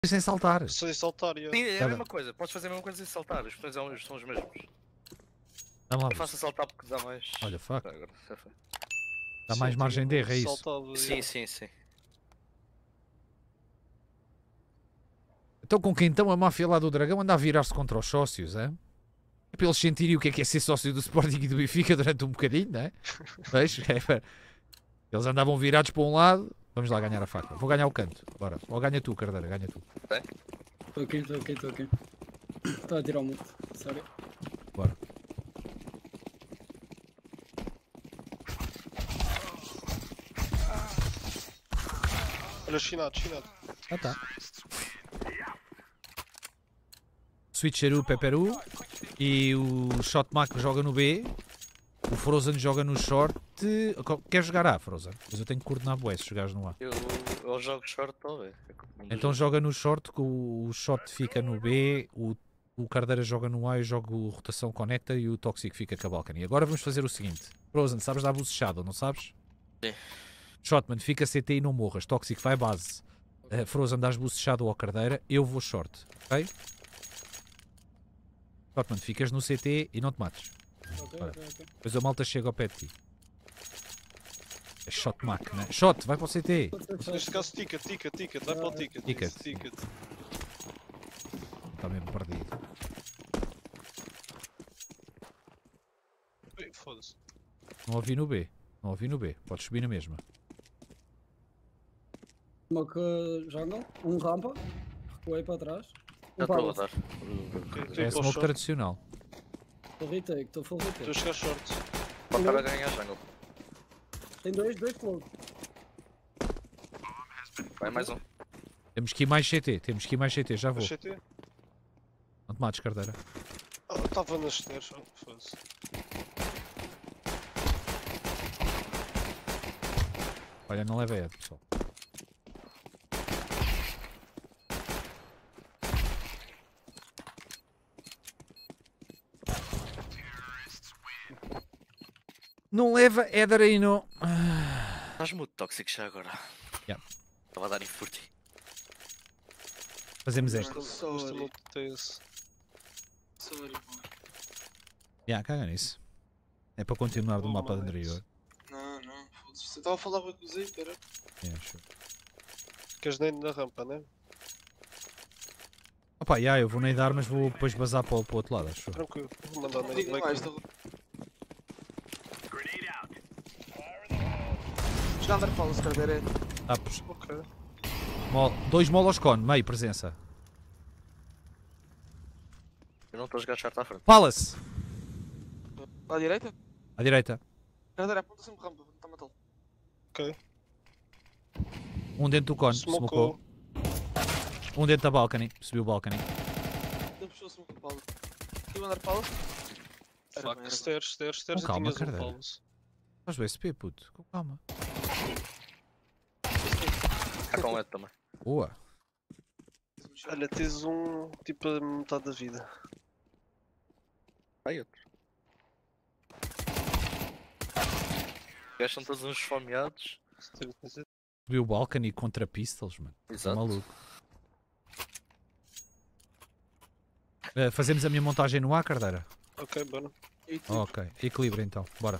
sem saltar. Sem saltar, yeah. Sim, é a mesma coisa. Podes fazer a mesma coisa sem saltar. Os botões são os mesmos. Vamos lá. É fácil saltar porque dá mais. Olha, fuck. Agora, Dá mais margem de erro, é isso? Saltado, sim, yeah. sim, sim. Então com quem então a máfia lá do Dragão anda a virar-se contra os sócios, é? É para eles sentirem o que é ser sócio do Sporting e do Benfica durante um bocadinho, não é? Vejo? Eles andavam virados para um lado. Vamos lá ganhar a faca. Vou ganhar o canto. Bora. Ou ganha tu, Cardeira, ganha tu. Estou aqui. Estou a tirar o mute, sério. Bora. Olha, chinado. Ah tá. Switcheru, Peperu. E o Shotmac joga no B. O Frozen joga no short. Quer jogar A, Frozen? Mas eu tenho que coordenar bué se jogares no A. Eu jogo short talvez. Então joga no short, que o short fica no B, o Cardeira joga no A, eu jogo rotação conecta e o Toxic fica com a balcony. Agora vamos fazer o seguinte. Frozen, sabes dar boost shadow, não sabes? Sim. Shotman, fica CT e não morras. Toxic vai base. Frozen, dás boost shadow ao Cardeira, eu vou short. Ok? Shotman, ficas no CT e não te mates. Ok. Depois a malta chega ao pé de ti. É Shotmac, né? Shot, vai para o CT. Neste caso, ticket. Vai para o ticket. Ticket. Está mesmo perdido. Ui, foda-se. Não ouvi no B. Podes subir na mesma. Smoke jungle, um rampa, recuei para trás. Já estou a dar. É smoke tradicional. Estou full retake. Estou a chegar short. Pode estar a ganhar jungle. Tem dois close. Vai mais um. Temos que ir mais CT, já vou. CT? Não te mates, Cardeira. Estava nas stairs, foda-se. Olha, não leva Ed, pessoal. Não leva Éder aí, não. Estás muito tóxico já agora. Yeah. Estava a dar por ti. Fazemos esta. Esta não tem esse. Caga nisso. É para continuar do mapa anterior. Não, foda-se. Você estava a falar com o Zé, cara. Sure. Queres nem na rampa, né? Opa, eu vou nadar, mas vou depois bazar para o outro lado, acho. Tranquilo, vou mandar nem Diga mais, já andar para o Cardeira. Ok. Dois molos con, meio presença. Eu não estou a jogar chart à frente. Palace! À direita? À direita. Cardeira, aponta sempre rampa, está a matá-lo. Ok. Um dentro do con, smocou. Um dentro da balcony, subiu o balcony. Ele puxou a smoke do Paulo. Queria andar Paulo? Fuck, stairs Com e calma, tinhas Cardeira. Paulos. Faz o SP, puto. Com calma. Está com LED também. Boa. Olha, tens um tipo a metade da vida. Vai outro. Os gajos são todos uns esfomeados. Subiu o balcony contra pistols, mano. Exato. Maluco. Fazemos a minha montagem no A, Cardeira? Ok, bora. Ok, equilíbrio então, bora.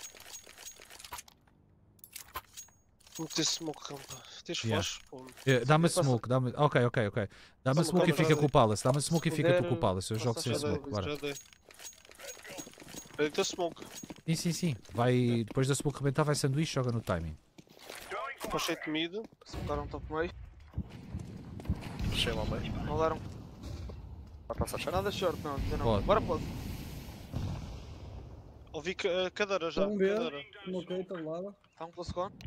Meter smoke rampa. Tens Yeah. flash? Dá-me a smoke, dá-me. Ok. Dá-me a smoke e fica com o Palace. Dá-me a smoke e fica tu com o Palace. Eu jogo sem smoke, bora. Já dei. Peraí, teu smoke. Sim. Vai. Depois da smoke rebentar, vai sanduíche, joga no timing. Puxei de mid. Smocaram top meio. Deixei lá meio. Rolaram. Pode passar chart. Nada short, não, ainda não. Pode. Bora, pode. Ouvi cadeira já. Vamos ver. Cadeira. Smokei, estou lado. Está um close con.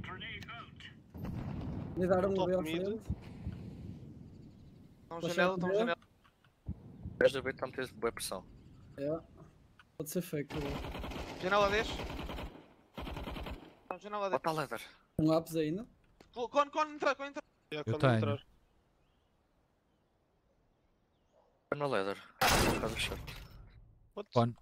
Me deram um Top B à mid. frente. Estão janela, estão janela. O gajo do B está a meter boa pressão. Pode ser fake. Janela 10. Estão janela 10. Bota a leather. Um apps ainda. Con, entra. Já Eu quando tenho. entrar. Vai na leather. Por causa do short. What? Con.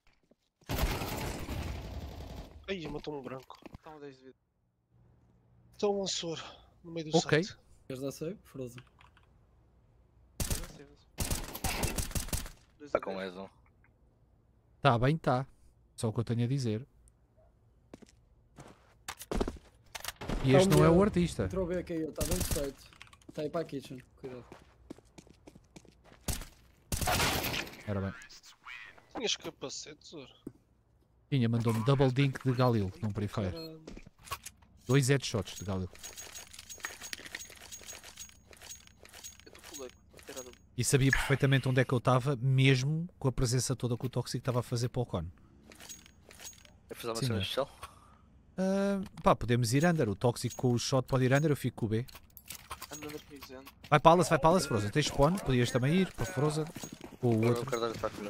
Ai, matou um branco. Estão 10 de vida. Estou um lançador no meio do Ok. site. Queres dar save? Frozen. Está com Edson. Tá bem, tá. Só o que eu tenho a dizer. E Tá este não é o melhor. artista. Entrou bem aqui, está bem feito. Está aí para a kitchen, cuidado. Era bem. Tinhas capacete, Zor? Tinha, mandou-me double dink de Galil num Free Fire. Caralho. 2 headshots de Galil. Eu estou full eco. Vou tirar do- E sabia perfeitamente onde é que eu estava, mesmo com a presença toda que o Tóxico estava a fazer para o cone. Eu fiz uma Sim, cena é. especial. Pá, podemos ir under. O Tóxico com o shot pode ir under, eu fico com o B. Andando comigo dizendo. Vai Palace, Frozen. Tens spawn, podias também ir para Frozen. Ou o Agora o outro. Cardário está a comer.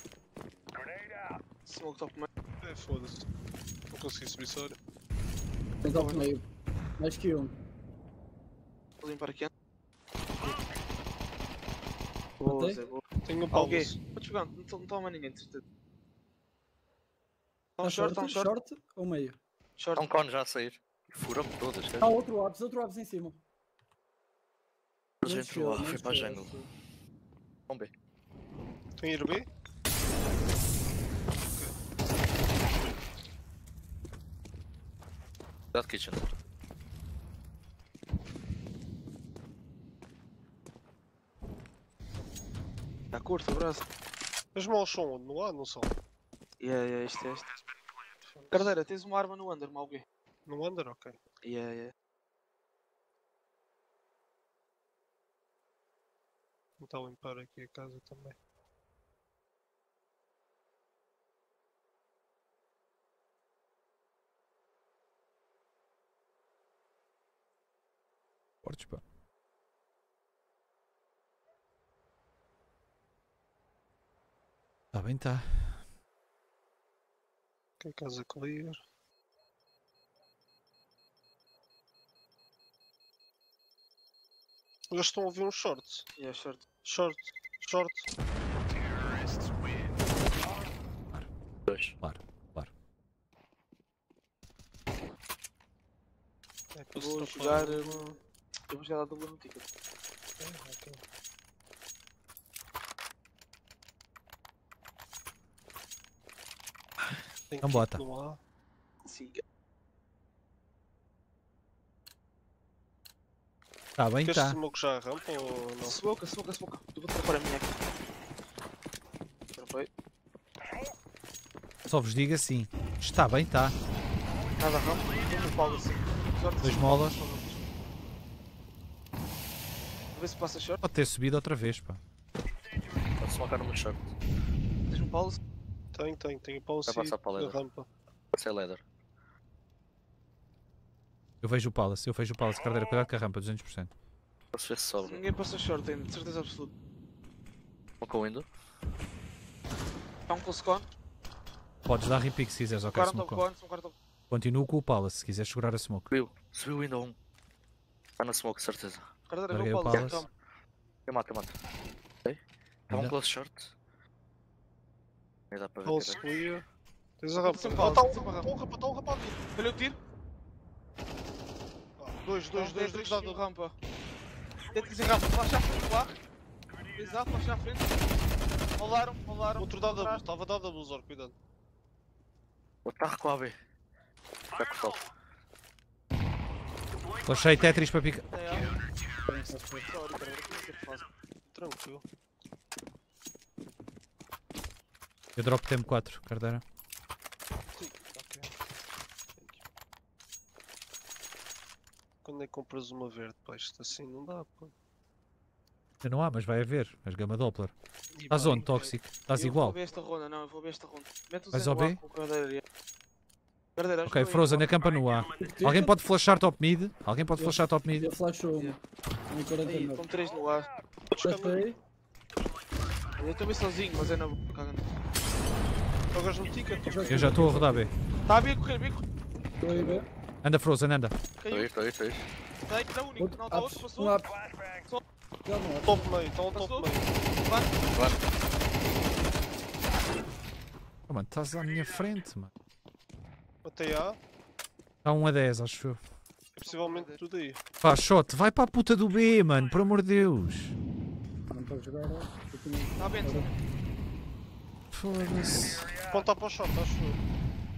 Smoke top meio. É, foda-se. Não consegui subir só. olha. Tem top meio. Mais que um. Vou limpar aqui. Matei? Boa, Zé, boa. Tenho um Alguém. Paulo. Vou jogar, não toma mais ninguém, de certeza. Está Tá um short, está um short. short ou meio? Short. Está um cone já a sair. Fura-me todas, Está cara. outro abs em cima. A gente lá, foi para a jungle. Vamos ver. Tenho ir B? Cuidado, kitchen. Está curto o braço. As mãos são onde? No A? Não são? Yeah, este. Cardeira, tens uma arma no under, mal alguém. No under? Ok. Yeah. Vou tentar limpar aqui a casa também. Fortes, pá. Tá bem, tá. Ok, casa clear. Eles estão a ouvir um short. Yeah, short. Short. Dois. Claro. É, para Vou se jogar. tapar. Eu vou jogar a dupla no ticket. Ok. Tem Então kit bota. no A. Siga. Tá bem, Queres tá. smoke já a rampa ou não? Smoke. Eu vou trapar a minha aqui. Trapei. Só vos digo assim. Está bem, tá. Nada rampa. Um Paulo assim. Sorte. 2 molas. Vou ver se passa short. Pode ter subido outra vez, pá. Pode smocar no meu short. Tens um Paulo. Tenho Paulo Vai passar para a da leather. rampa. Pode ser leather. Eu vejo o Palace, Cardeira, cuidado com a rampa, 200%. Posso ver se sobra. Ninguém passa short ainda, de certeza absoluta. Smoke o window. Está um close con. Podes dar repick se quiseres, ok, 40 smoke. con, são 40. Continuo com o Palace, se quiseres segurar a smoke. Subiu o window 1. Está na smoke, certeza. Cardeira, Larguei vê o o Paulo. Palace. Calma. Eu mato. Ok? Está um Ainda. close short. Nem dá para ver. Paulo cara. clear. Tens a rampa. São Ah, Paulo, tá são Paulo. um rampa ali. Olha o tiro. Dois, do rampa. Tenta dizer rampa, flash à frente lá. Exato, flash à frente. Rolaram. Outro dado a luz, estava dado a luz, Zor, cuidado. O carro com a AB. Vai cortá-lo. Flashei Tetris para picar. Sorry, cara, o que é que faz? Tranquilo. Eu drop tempo 4, Cardeira. Sim, ok. Quando é que compras uma verde? Pá, isto assim não dá, pá. Ainda não há, mas vai haver. As gama Doppler. E Estás bem, onde, Tóxico? Estás Eu igual? vou ver esta ronda, não, eu vou ver esta ronda. Mete o Vais Zé ao no B? ar com o Cardeira. Cardeira, Ok, ajuda aí, Frozen pá. na campa no A. Alguém pode flashar top mid? Alguém pode flashar top mid? Ele flashou uma. Em Aí, 49. com 3 no ar. Flashei. Eu estou bem sozinho, mas é na boca. cagando. jogas no ticket? Eu já estou a rodar B. Tá a ver correr, bem correr. Estou aí, bem. Anda Frozen, anda. Caiu. Estou aí. Está aí, está único. Outro Não, está outro, apps. passou. Um apps. Já não é. Top meio, está um Passou. top meio. Vai. Oh, mano, estás à minha frente, mano. Matei A, Está 1 a 10, acho eu. é possivelmente tudo aí. Pá, shot, vai para a puta do B, mano, por amor de Deus. Não pode jogar. Está bem, Foda-se. Aponta para o short, acho eu.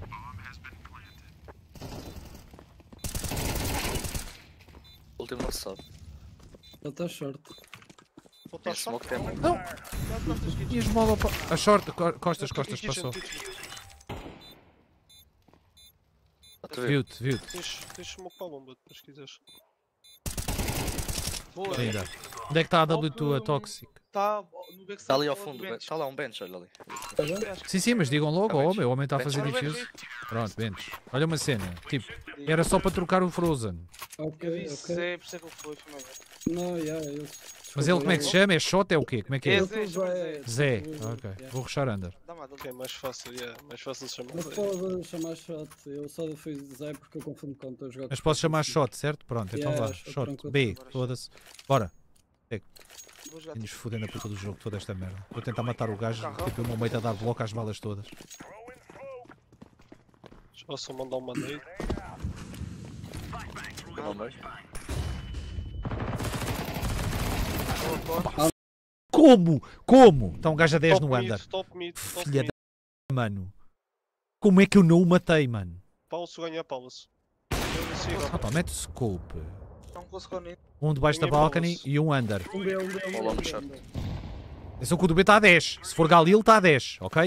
O último não se sabe. Ele está short. Aponta ao Tem short. smoke também. Não! Costas, kitchen. Tinhas mal a short, costas, costas, Kitchen, passou. kitchen. Viu-te, viu-te. Tens smoke para a bomba, depois se quiseres. Boa. Ainda. Onde é que está a W tua Toxic? Tá no backside. Está ali ao do fundo, bench. está lá um bench, olha ali. Está bem? Sim, sim, mas digam logo, Tá oh, bench. meu, o homem está a Bench, fazer bench, defuse. Pronto, bench. Olha uma cena, tipo, era só para trocar o Frozen. Eu Ok, disse ok. Zé, por isso é que ele foi mal. Não, yeah, eu... Mas ele como é que se chama? É shot? É o quê? Como é que é? É Eu Zé, pus chama Zé. Zé. Zé. Ok, Yeah. vou rushar under. Dá mais, Ok, mais fácil, mais fácil de chamar. Mas pode chamar shot. Eu só fui Zé porque eu confundo quando estou a jogar. Mas posso chamar shot, certo? Pronto, então Yeah, vá. shot, Shot. tranquilo. B, foda-se. Bora. Vou jogar Nos fodendo a puta do jogo, toda esta merda. Vou tentar matar o gajo, tipo, o meu mate a dar bloco às balas todas. Já só mandar uma nade. Não, mas. Como? Como? Está um gajo a 10 no under. Top mid, top Filha mid. da mano. Como é que eu não o matei, mano? Palace ganha Palace. Ah pá, mete o scope. Não consigo nem. Um debaixo da Ninguém balcony Palace. e um under. Um B, um B, Olá, um no B. shot. Atenção que o do B está a 10. Se for Galil, está a 10, ok?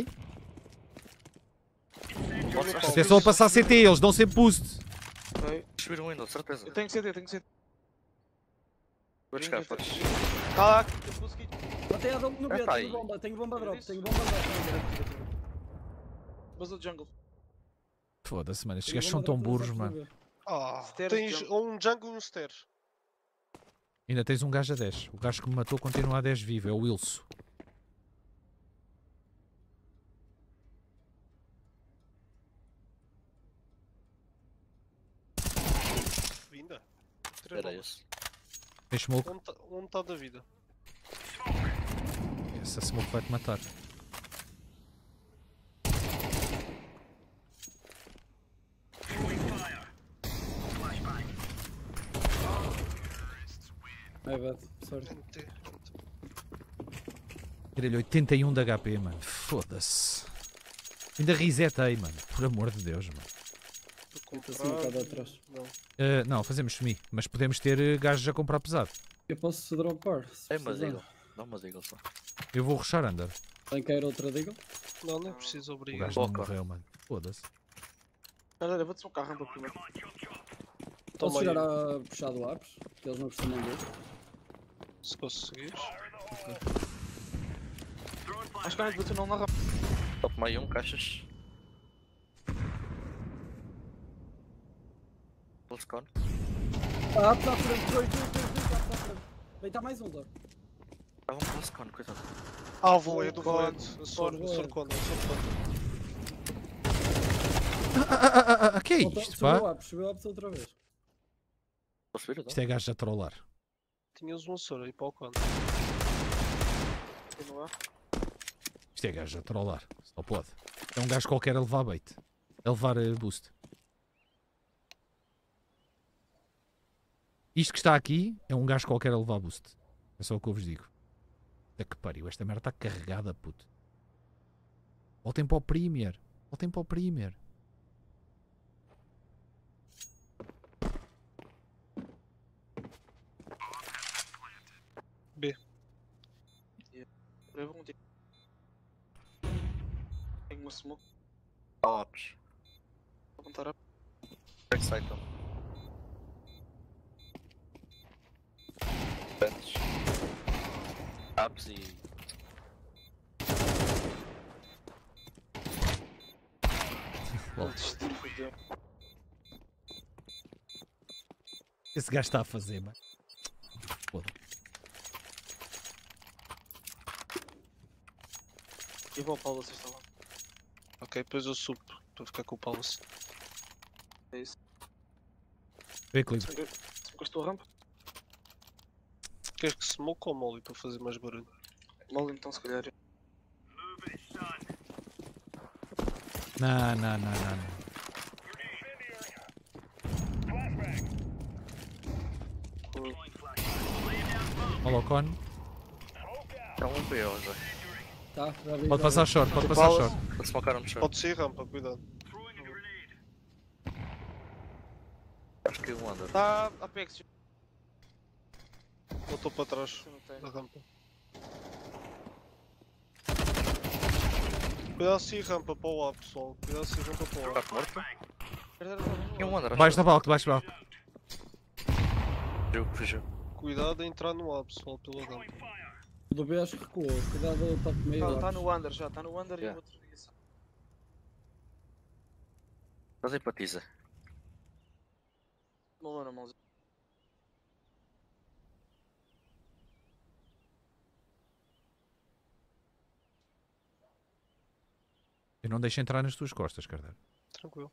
Atenção a passar CT, eles dão sempre boost. Ok. Subir um window, certeza. Eu tenho que ser, eu tenho que ser. Vou buscar, podes. Tá lá, eu consegui. Até a no B, Epá, tenho aí. bomba, tenho bomba drop, Isso. tenho bomba drop. Mas o jungle. Foda-se, mano. Estes Tenho gajos são bomba tão drop, burros, mas mano. vou ver. Ah, Stairs, tens jungle. um jungle e um stairs. Ainda tens um gajo a 10. O gajo que me matou continua a 10 vivo. É o Wilson. Vinda. Era esse. Tem smoke. Onde está da vida? Essa smoke vai-te matar. É bad, sorry. NT. Tirei-lhe 81 de HP, mano. Foda-se. Ainda resetei, mano. Por amor de Deus, mano. Vou Assim um bocado atrás. Não. Não, fazemos semi. Mas podemos ter gajos a comprar pesado. Eu posso dropar, se É uma precisar. deagle. Dá uma deagle só. Eu vou rushar under. Tem que ir outra deagle? Não, nem preciso, O obrigado. gajo não Boca. morreu, mano. Foda-se. Galera, eu vou descer um carro para primeiro. Posso Toma chegar aí, a puxar do apps? Que eles não costumam ver. se conseguires. Acho que a gente não na rampa. Top meio um, caixas. Full score. Ah, apps à frente, dois, apps à frente. Vem, está mais um, Dor. Estava um full score, coitado. Ah, voei do God. voante. Sorconda, sorconda. Que é isto, pá? Subiu apps outra vez. Posso subir, Isto é gajo a trollar. Tinhas um soro aí para o cano. Continua. Isto é gajo a trollar. Só pode. É um gajo qualquer a levar bait. A levar boost. Isto que está aqui é um gajo qualquer a levar boost. É só o que eu vos digo. Até que pariu. Esta merda está carregada, puto. Voltem para o Premier. Voltem para o Premier. Eu vou tipo. Tenho uma smoke. Ops. Vou apontar a. Backside então. Bench. Apps e. Lol. Fudeu. Esse gajo está a fazer, mano. Foda. Eu vou ao Paulo, vocês estão lá. Ok, depois eu subo para ficar com o Palace. É isso. Vê, clipe. Se encostou a rampa. Queres que smoke ou molly para fazer mais barulho? Mal então, se calhar. Não, não, não, não, não. Olha o cone. É um BO já. Tá, já vi. Pode já passar vi. short, pode passar short. Vou smocar no chão. Pode sair rampa, cuidado. Acho que um anda. Tá Apex. Eu estou para trás Não tem. da rampa. Cuidado se ir rampa para o A, pessoal. Cuidado se ir rampa para o A. Está morto? E Não, um anda. Baixo da balco, debaixo da balco. Fugiu. Cuidado a entrar no A, pessoal, pela rampa. O do B acho que recuou. Cuidado, top meio. Tá no under já, tá no under e Yeah. o outro ligação. Estás aí para Tiza. Malou na mão. Eu não deixo entrar nas tuas costas, Cardeiro. Tranquilo.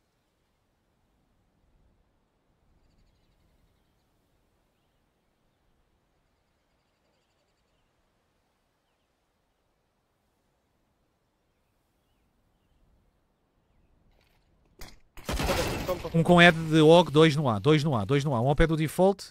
Rampa. Um com head de Og, 2 no A, 2 no A, 2 no A. Um ao pé do default.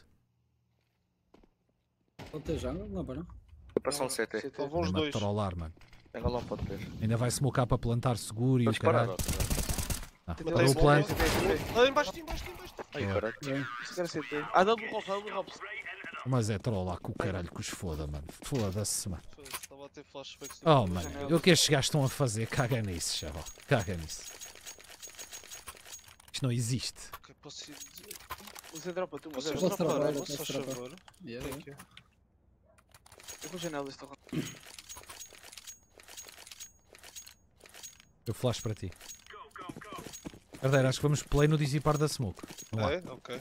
Pode ter jungle? Não, para não. Passam CT. Estavam os Anda a dois. trollar, mano. Tenho lá um pode ter. Ainda vai smocar para plantar seguro e o Estou disparado. caralho. Ah, Tentei parou o lá, plano. Ah, embaixo de ti, embaixo de ti, embaixo de ti. Ai, caralho. Isso quer ser T. Ah, double hops. Mas é trollar com o caralho que os foda, mano. Foda-se, mano. Foda-se, estava a ter flashbacks. Oh, mano. O que estes gajos estão a fazer? Caga nisso, chaval. Caga nisso. Isto não existe. Ok, posso ir dizer. Você dropa tu, mas Vocês posso trabalhar, traparam, posso se faz trabalhar. favor. Yeah, Thank you. eu vou janela desta round. Eu flash para ti. Cardeiro, acho que vamos play no dissipar da smoke. Vamos lá. É? Ok.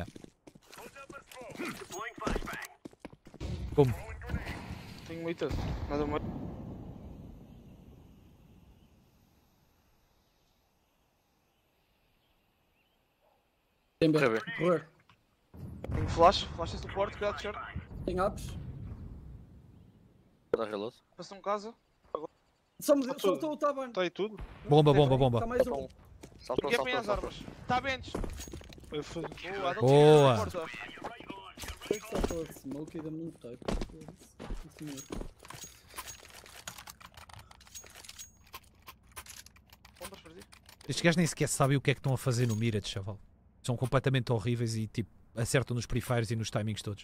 Como? Tenho muito. Nada mais. Tem B. Corre B. Correr. Tenho flash e suporte, cuidado de short. Tem apps. Vou dar reload. Passou um casa. Soltou o Taban. Está aí tudo? Bomba, bomba, bomba. Está mais um. Saltou, Porque apanha saltou, as saltou. armas. Tá bench. Eu fui- Boa, não Boa. tinha porta. Foi que saltou a smoke e dá-me um type. Sim, senhor. Bombas para ti. Estes gajos nem sequer sabem o que é que estão a fazer no Mirage, chaval. São completamente horríveis e tipo, acertam nos pre-fires e nos timings todos.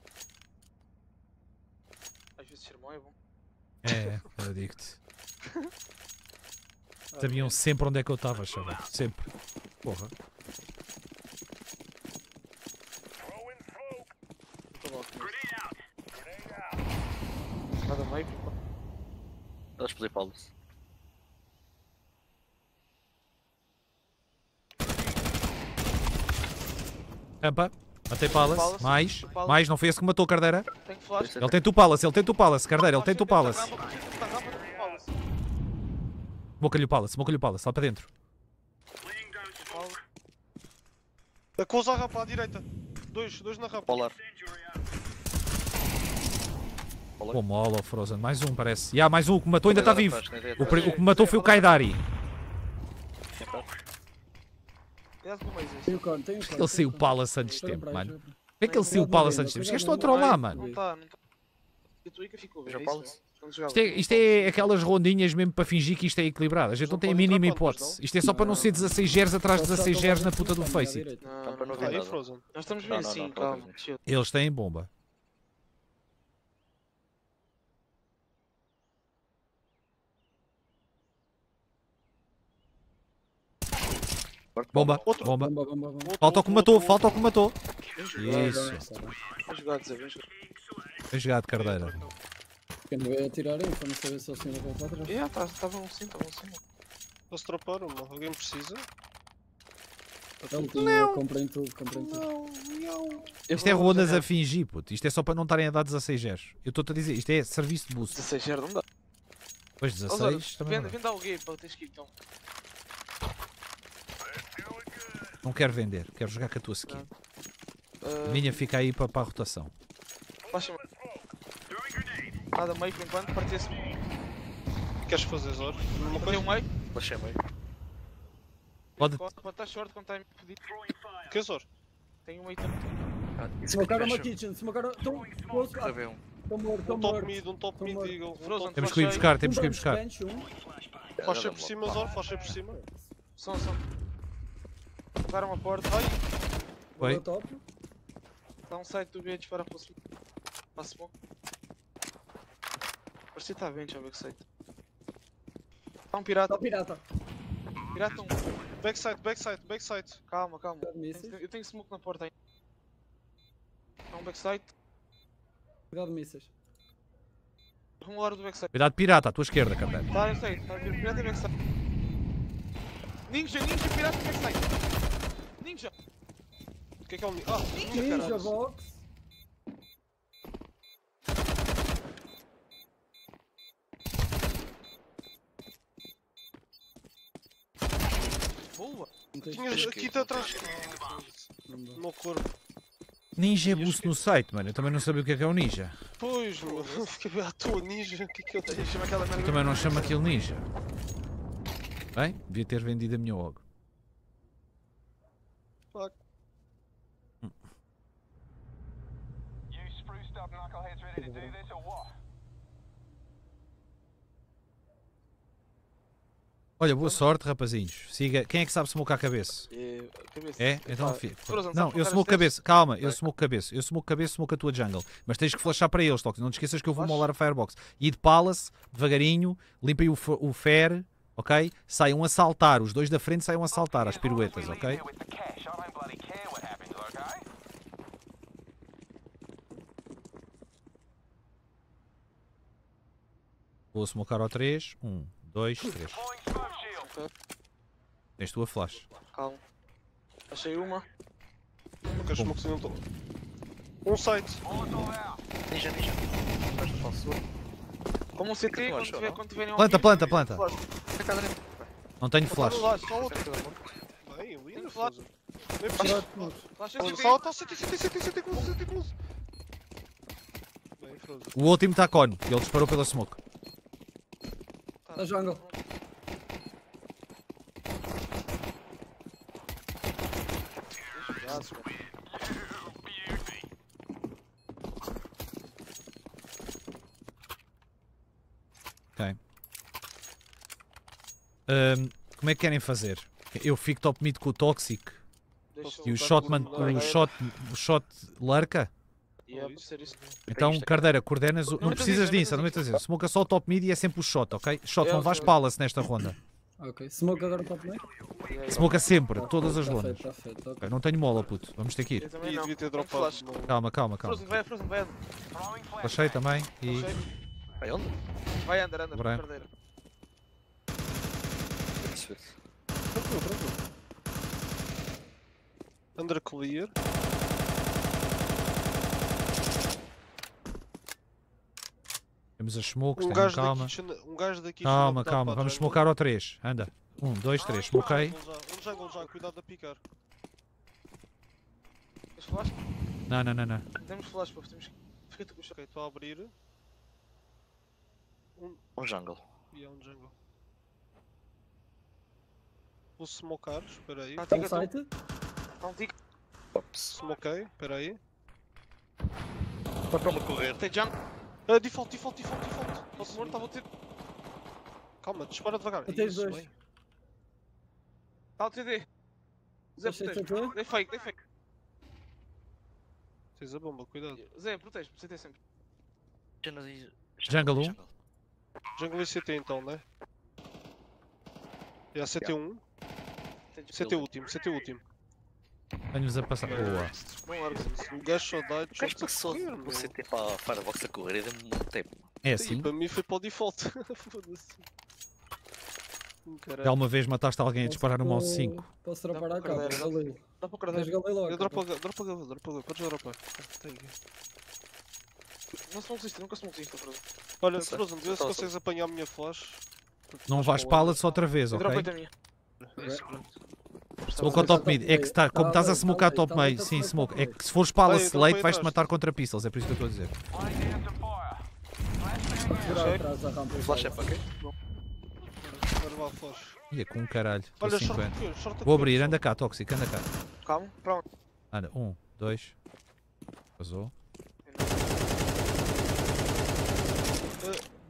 Às vezes sermão é bom. É, eu digo-te. Sabiam sempre onde é que eu estava, chaval. Sempre. Porra. Muito bom com isto. Nada meio. Dá a explodir Paulus. Rampa. Matei Palace. Palace. Mais. Palace. Mais. Não foi esse que matou, Cardeira. Tenho flash. Ele tenta o Palace. Ele tenta o Palace. Cardeira, ele tenta o Palace. Smoca-lhe o Palace. Smoca-lhe o Palace. Lá para dentro. A coisa a rampa à direita. Dois na rampa. Polar. Bom, mola, Frozen. Mais um, parece. Mais um. O que matou ainda está vivo. O Atrás. que matou foi o Kaidari. Cuidado com o Moisés. Tem o cone, tem o cone. Ele saiu o Palace antes de Espera tempo, para aí, mano. espera. Por que é que ele saiu o Palace antes de tempo? Os gajos estão a trollar, mano. Não está. E tu Ica ficou. Já É Palace? isso. Quando jogava. Isto é aquelas rondinhas mesmo para fingir que isto é equilibrado. A gente não tem a mínima hipótese. Isto é só para não ser 16 zeros atrás de 16 zeros na puta do Face. Não, para não não. ver Está aí, nada. Frozen. Nós estamos Não, bem não, assim, não, calma. não. Chill. Eles têm bomba. Bomba, Outro. bomba. Bomba. Falta o que matou, falta o que matou. Bem jogado. Isso. Bem jogado, Zé. Bem jogado. Bem jogado, Cardeira. Quem me veio atirar aí, para não saber se ele se ainda para trás. Estavam assim, estavam assim. Eles troparam, mano. Alguém precisa? Ele tinha, comprei tudo. Isto é rondas a fingir, puto. Isto é só para não estarem a dar 16 zeros. Eu estou-te a dizer, isto é serviço de boost. 16 já não dá. Depois 16 também não. Vende ao game para teres que ir então. Não quero vender, quero jogar com a tua skin. A minha fica aí para a rotação. Baixa-me. Nada meio por enquanto, partia-se. Queres fazer Zor? Uma Partiu coisa? um meio. Baixei meio. Pode. Pode estar short quando está pedido. O que é Zor? Tem um meio também. Isso que Smocaram uma tiveste. kitchen, smocaram. Estão close. Corre B1. Tô morto, tô Um top morto. mid, Tô morto. Eagle. Frozen, Temos que ir buscar, temos que ir buscar. Faixa por cima, Zor, faixa por cima. São. Tocaram a porta. Ai, Foi? Top. Dá um site do B, dispara para o smoke. Para a smoke. Parecia que está bem, deixa eu ver que site. Há um pirata. Tá pirata. Pirata um. backside. Calma. Mísseis. Eu tenho smoke na porta ainda. Há um backside. Cuidado, mísseis. Vamos lá do backside. Cuidado, pirata, à tua esquerda, carteiro. Tá, eu sei. Tá, pirata e backside. Ninja, pirata e backside. Ninja. O que é o ninja? Ah, Ninja caralho. box. Boa. Não tens Tinhas que- aqui atrás. Não dá. No meu corpo. Ninja é boost no site, mano. Eu também não sabia o que é um ninja. Pois, mano. Fiquei à toa, ninja. O que é que eu tenho? Chama aquela merda. Eu também não chamo aquilo ninja. Bem, devia ter vendido a minha OG. Olha, boa sorte, rapazinhos. Siga. Quem é que sabe smoke à cabeça? Cabeça. É? Então Tá. fica. Frozen, Não, sabe eu focar smoke as cabeça. Calma, eu Vai. smoke cabeça. Eu smoke cabeça, smoke a tua jungle. Mas tens que flashar para eles, Tox. Não te esqueças que eu vou Flash? molar a firebox. E de palace, devagarinho, limpem o fair, ok? Saiam a saltar. Os dois da frente saiam a saltar às piruetas, ok? Vou smocar ao 3. 1, 2, 3. Tens tu a flash. Calma. Achei uma. Nunca smoke se não estou. Um site. Ninja. Estás no falso. Como um CT que tu quando achas, tiver, não? quando tiverem um Planta, aqui. planta, planta. Flash. Não tenho flash. Só outro. Bem, lindo, Tem Frozen. Bem Pirata, preciso. morto. Flash é Olha, CT. salta, CT close. Bem, Frozen. O último está cone. Ele disparou pela smoke. Tá jungle. Ok. Como é que querem fazer? Eu fico top mid com o Toxic e o shot larca? Pode ser isso. Então, Cardeira, coordenas. Não metas precisas isso, disso, não não metas metas isso. Smoke só o top mid e é sempre o shot, ok? Shot, É, não vais ok. palace nesta ronda. Ok. Smoke agora top meio? Smoke sempre, todas as Tá rondas. feito, tá feito. Ok. Ok, não tenho mola, puto. Vamos ter que ir. Eu também Ih, não. devia ter Tenho dropado. flash. Calma. Frozen, vai. Flashei também e. Vai onde? Vai, anda, Bora. perdeira. Under clear. Temos as smokes, Um tenham gajo calma. daqui. Um gajo daqui. Calma, dá calma. para Vamos jungle. smocar ao 3. Anda. 1, 2, 3. Smokei. Um jungle já, cuidado a picar. Tens flash? Não. Temos flash, pô. Temos que. Fica-te com o chão. Ok, estou a abrir. Um jungle. E é um jungle. Vou smocar, espera aí. Ah, Tá tica, um site? Tá um tic. Ops. Smokei, espera aí. Para-me correr. Tem jump. Default. Posso morto, estava a ter. Calma, dispara devagar. Eu tenho Isso, dois. bem. Tá o TD. Zé, Achei protege. TT? Dei fake. Tens a bomba, cuidado. Zé, protege, CT sempre. Jungle 1. Jungle e CT então, né? É a CT1. CT último. Tenho-nos a passar. Boa. Não larga. O gajo só dá O gajo passou do CT para a Firebox a correr e deu-me muito tempo. É E assim. para mim foi para o default. Foda-se. Caralho. Alguma vez mataste alguém a disparar no mouse 5? Posso dropar Dá a para capa? perder, Galei. Dá para Tens carregar. galei logo. Eu dropo a podes dropar. Tem aqui. Não se desiste, nunca se desiste, Frozen. Olha, sei. Frozen, vê se Só- consegues apanhar a minha flash. Não vais palace outra vez, Eu ok? dropei a minha. Smoke ao top mid. É que está, como estás a smokear top meio, sim, smoke. É que se fores palace eu late dropei vais-te atrás. matar contra pistols, é por isso que eu estou a dizer. Segurar atrás da rampa. Flash é para quê? Agora vá a flash. Ia com um caralho. Estou Olha, short 50. a short Vou abrir, anda cá, Toxic, anda cá. Calma, pronto. Anda, 1, 2. Vazou.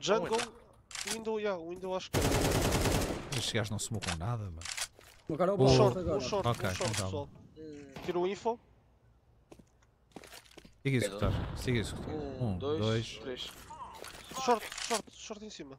Jungle, window, yeah, window acho que é. Estes gajos não se mocam nada, mano. Agora é o Um bom Short, agora. um short, Ok, um short, então tá pessoal. Tira o info. Siga a executar. Siga a executar. 1, 2, 2. 3. Short em cima.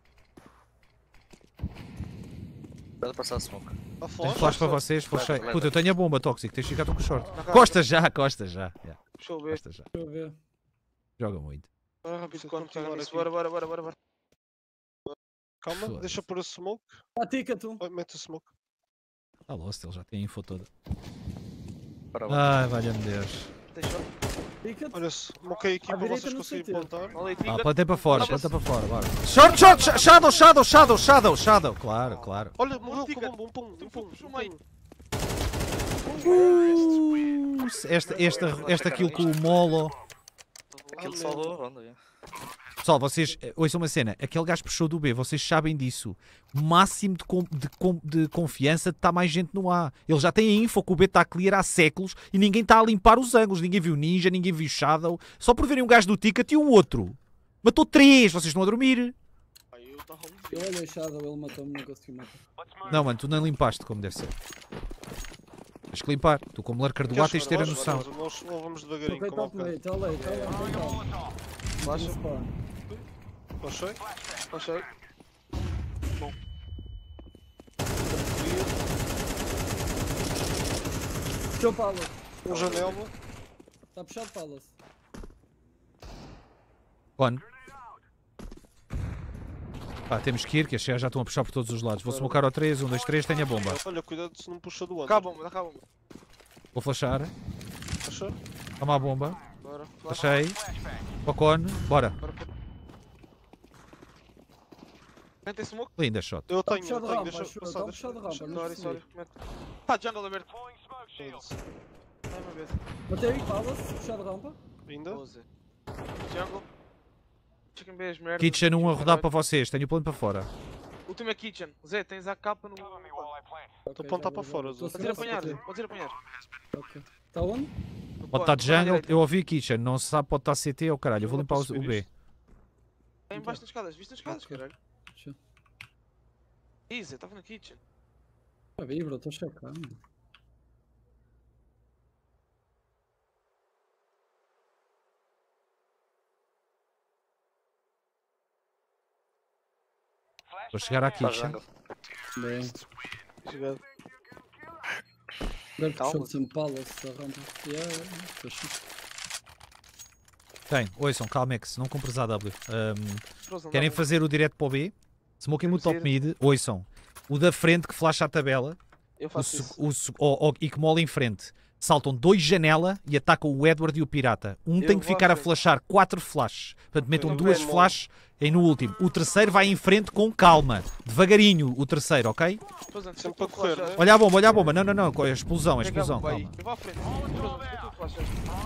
Pode passar a smoke. A Tenho flash. flash para vocês, flashei. Leva. Puta, eu tenho a bomba tóxica, tens de ficar tu com o short. Na cara. Costa já, costa já. Yeah, Deixa eu ver. costa já. Deixa eu ver. Joga muito. Bora rápido, Preciso quando continuar caga nisso. aqui. Bora. Calma, Foda-se. deixa pôr a smoke. Ah, tica tu. Mete a smoke. Está lost, ele já tem a info toda. Para lá. Ai, valha-me Deus. Deixa. Tica tu. Olha, smokei aqui À para direita vocês no conseguirem CT. plantar. Olha aí, Ah, Tiga. plantei para fora, bora. Short, shadow, claro. Olha, morreu com Tica. a bomba, um pum. Puxa o meio. Esta kill com o Molo. Aquilo salvou a ronda, já. Pessoal, vocês, ouçam uma cena, aquele gajo puxou do B, vocês sabem disso. Máximo de confiança de estar mais gente no A. Ele já tem a info que o B está a clear há séculos e ninguém está a limpar os ângulos. Ninguém viu Ninja, ninguém viu Shadow. Só por verem um gajo do Ticket e o outro. Matou 3, vocês estão a dormir. Aí eu tava Eu olhei Shadow, ele matou-me, não consegui matar. Não, mano, tu não limpaste como deve ser. Tens que limpar. Tu como lurker do A tens de ter a noção. Nós vamos devagarinho, Ok, como top ok. meio, tá lá. Flash. Spawn. Flashei. Achei. Puxou Palace. Um janela. Está puxado Palace. Con. Pá, temos que ir, que estes gajos já estão a puxar por todos os lados. Vou smocar ao 3, 1, 2, 3, tenho a bomba. Olha, cuidado se não puxa do outro. Acabam-me, acabam-me. Vou flashar. Flashei. Toma a bomba. Bora. Flashei. Para o Con. Bora. Tem smoke. Linda shot. Eu Está tenho, puxado rampa, deixa acho eu. passar. Está puxado rampa, não Sorry. percebi. Tá, jungle aberto. Ai, meu Deus. Matei aí Palace, puxado rampa. Ainda? 12. Jungle. Chicken B, as merdas. Kitchen 1 a rodar para vocês. Tenho o plano para fora. Último é Kitchen. Zé, tens a capa no. Estou a apontar para fora, Zé. Podes ir apanhar, Zé. Podes ir apanhar. Ok. Está onde? Pode estar de jungle. Eu ouvi Kitchen. Não se sabe, pode estar CT ou caralho. Eu vou Eu não limpar posso o ver B. isto. É embaixo das escadas. Viste as escadas, Ok. caralho? Deixa eu- Ih, Zé, estava na Kitchen. Ah, vi, bro, estou checando. Vou chegar à Está Kitchen. jungle. Bem. Jogado. Agora Calma. puxou-se um Palace da rampa. Fechou. Tem. Ouçam, Calmex. Não compres AW. Frozen, Querem dá-me. fazer o direto para o B? Smoking o top Temos de mid. Ouçam. O da frente que flasha a tabela. Eu faço isso. E que mola em frente. Saltam 2 janela e atacam o Edward e o Pirata. Um Eu tem que vou ficar à a frente. flashar 4 flashes. Portanto, metam Ok. 2 Ok. flashes aí no último. O terceiro vai em frente com calma. Devagarinho o terceiro, ok? Frozen, Sempre tu para correr, flashas. né? Olha a bomba, olha a bomba. Não, não, não. É explosão, é Pega a explosão. bomba aí. Calma. Eu vou à frente. Frozen, tu flashas.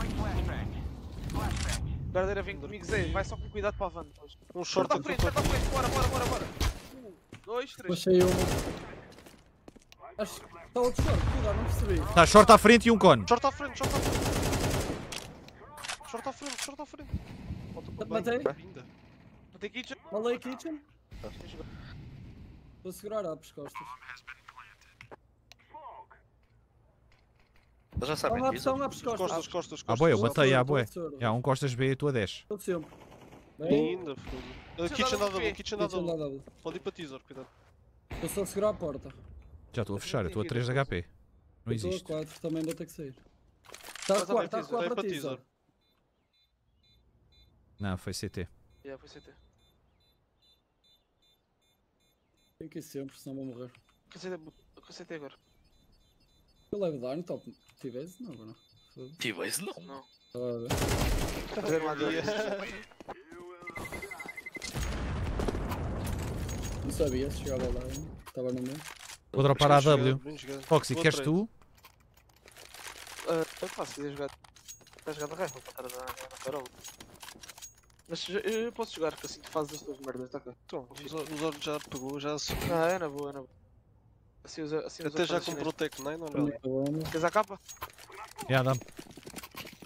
Verdadeira vem comigo, Zé. Vai só com cuidado para a van. depois. Um short Short à frente, short à frente. Bora. 1, 2, 3. Puxei uma. Acho que está outro short, cuidado, não percebi. Está short à frente e um cone. Short à frente. Short à frente. Volta para Matei. bem. Ainda. Matei Kitchen. Malay Kitchen. Vou segurar as costas. Eles já sabem disso. Estão as costas. As costas. Ah, boé, eu matei, ah, boé. Estou É, um costas B e tu a 10. sempre. Bem, Ainda, foda. Kitchen Kitchen dá nada, W, kitchen Kitchen nada. lá dá. Pode ir para teaser, cuidado. Estou só a segurar a porta. Já estou a fechar, eu estou a 3 de HP. Não Estou a existe. 4, também ainda tem que sair. Está a Mas recuar, também está a teaser, recuar tem para para teaser. teaser. Não, foi CT. Yeah, foi CT. Tenho que ir sempre, senão vou morrer. CT agora. Eu levo dano, top. Tivesse? Não, não. Foda-se. Tipo, isso não. Não. Estava a ver. Fazer uma dele. Não sabia se chegava lá ainda. Estava no meio. Vou dropar a Bem W. jogado, bem jogado. Foxy, Boa queres trade. tu? Eu faço, quiser jogar. Estás a jogar de raiva para estar na Carol. Mas eu posso jogar, que assim tu fazes as tuas merdas, tá cá. Então, os olhos já pegou, já se... Ah, é na boa, é na boa. Assim usa, Até já comprou Tech 9, não é? Vamos. Queres a capa? Já, dá-me.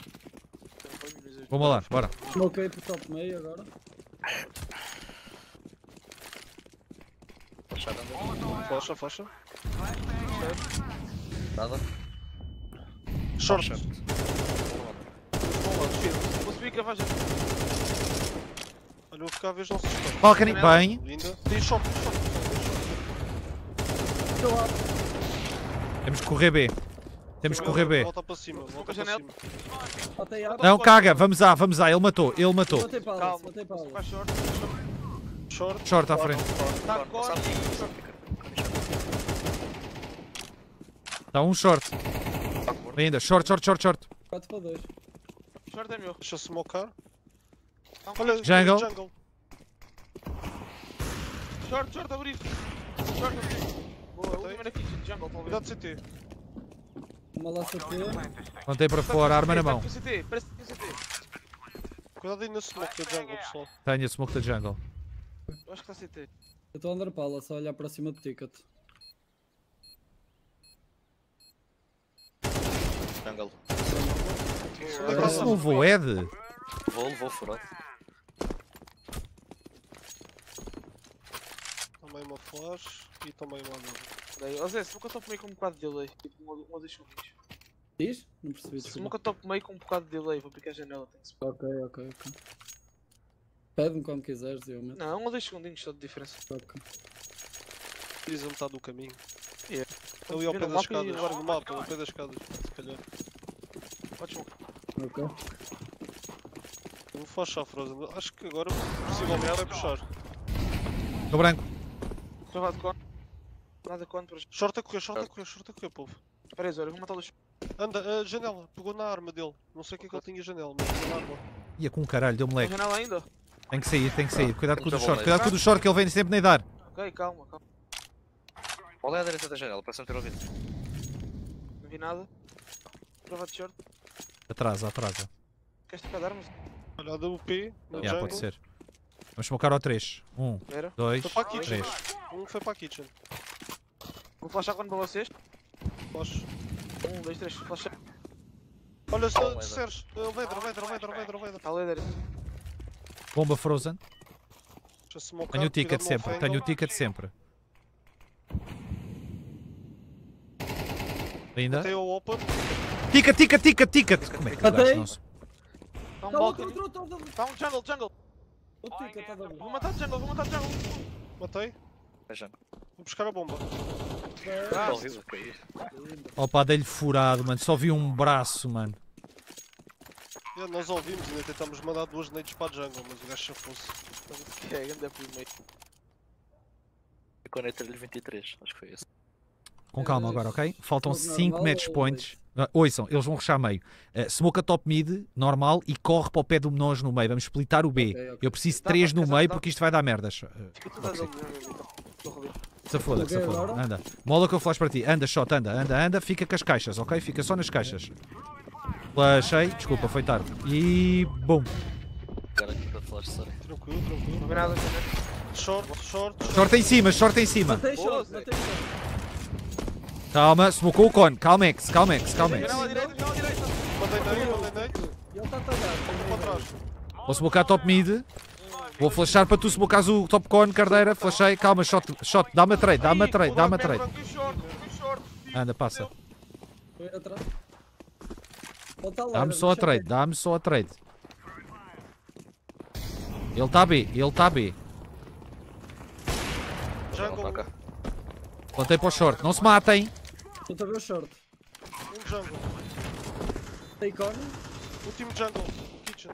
Vamos lá, bora. Ok, para top meio agora. Fechar under. Flecha, flecha. Nada. Short. Vou subir que vai já. Olha, vou ficar a ver os nossos shorts. Balcony, bem. Linda. Tem short, short. Temos que correr B. Temos que correr B. Volta para cima, volta para janela. cima. Botei A. Não, caga, vamos A. Ele matou. Botei palas, Calma. botei palas. Vai short. Short. Short à frente. Tá, corre. Está um short. Ainda, short. 4 para 2. Short é meu. Deixa smocar. Não, Olha, Jungle. jungle. Short, abrir. Short, abrir. Boa, última na kitchen, jungle, talvez. Cuidado de CT. Uma laça T. Contei para fora, arma na mão. Parece que tem CT. Cuidado aí na smoke da jungle, pessoal. Tenho a smoke da jungle. Eu acho que está CT. Eu estou a andar pala, só olhar para cima do ticket. Jungle. Esse não vou, Ed. Vou furado. Também uma flash e também uma nova. Daí, ó Zé, se nunca topo meio com um bocado de delay. Tipo, uma das segundinhos. Diz? Não percebi, Se desculpa. nunca topo meio com um bocado de delay, vou picar a janela, tem que se... Ok. Pede-me quando quiseres, eu meto. Não, 1 ou 2 segundinhos só de diferença. Ok. Fiz a metade do caminho. Yeah. Ali ao Vê pé no das mapa e escadas. larga No mapa, ao pé das escadas. Se calhar. Podes smoke. Ok. Eu vou flashar, Frozen. Acho que agora, possivelmente, vai puxar. Estou branco. Travado con. Nada con para... Short a correr, povo. Espera aí, Zé, eu vou matar os... Anda, a janela. Pegou na arma dele. Não sei o que é que ele tinha janela, mas pegou na arma. Ia com um caralho, deu A moleque. janela ainda? Tem que sair. Cuidado com o do Muito short. bom, Cuidado com o do short que ele vem sempre nem dar. Ok, calma. Olha à direita da janela, parece não ter ouvido. Não vi nada. Travado de short. Atrasa. Queres tocar de armas? Olha, deu o P. Na Já, jungle. pode ser. Vamos smocar ao 3. 1, Espera. 2, Foi para a kitchen. 3. Um foi para a kitchen. Vou flashar quando para vocês. Flash. 1, 2, 3, flashar. Olha, Leather. Sérgio. Vedra. Está a ler. Bomba Frozen. Deixa smocar. Tenho o ticket cuidado no sempre. off-angle. Tenho o ticket sempre. Ainda? Tem o open. Ticket. Como é que o gajo Matei. não se... Está um Tá balcão. outro. Está um jungle. O ticket está a dar. Vou matar jungle. Matei. É jungle. Vou buscar a bomba. Ah. Não ouvido, ok. Opa, dei-lhe furado, mano. Só vi um braço, mano. Nós ouvimos, ainda tentámos mandar 2 nades para a jungle, mas o gajo chafou-se. Que é, grande primeiro. E conecta-lhe 23, acho que foi esse. Com calma agora, ok? Faltam Smoke 5 normal match ou points. Ouçam, eles vão rushar meio. Smoke a top mid, normal, e corre para o pé do nós no meio. Vamos splitar o B. Ok. Eu preciso de Tá, 3 no queres meio ajudar? porque isto vai dar merdas. Fica tudo a dizer. Estou a rolar. Se foda. Ok, agora? Anda. Mola que eu flash para ti. Anda, shot, anda. Fica com as caixas, ok? Fica só nas caixas. Flashei. Desculpa, foi tarde. E... Bum. Cara, aqui para flash, sorry. Tranquilo. Não vê nada. Short. Short em cima. Matei Boa, short. Zé. Calma, smocou o cone. Calmex. Janela direita. Mandei nade. Ele está a talhar. Para trás. Vou smocar top mid. Vou flashar para tu smocares o top cone, cardeira. Flashei. Calma, shot. Dá-me a trade. Anda, passa. Foi atrás. Ele está lá. Dá-me só a trade. Ele está B. Já não Jungle. toca. Plantei para o short. Não se matem. Estou a ver o short. Um jungle. Tem cone? Último jungle. Kitchen.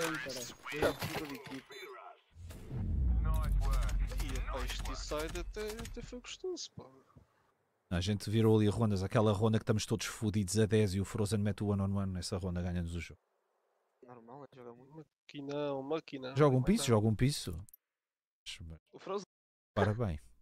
Este side até foi gostoso, pá. A gente virou ali rondas. Aquela ronda que estamos todos fodidos a 10 e o Frozen mete o 1-on-1 nessa ronda. Ganha-nos o jogo. Normal, joga muito. Máquina. Joga um piso. O Frozen. Para bem.